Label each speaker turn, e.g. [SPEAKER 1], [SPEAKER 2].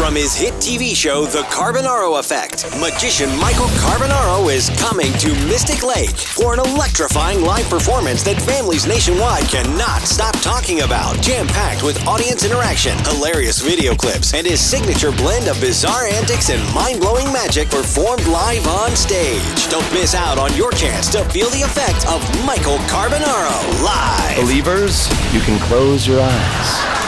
[SPEAKER 1] From his hit TV show, The Carbonaro Effect, magician Michael Carbonaro is coming to Mystic Lake for an electrifying live performance that families nationwide cannot stop talking about. Jam-packed with audience interaction, hilarious video clips, and his signature blend of bizarre antics and mind-blowing magic performed live on stage. Don't miss out on your chance to feel the effect of Michael Carbonaro live.
[SPEAKER 2] Believers, you can close your eyes.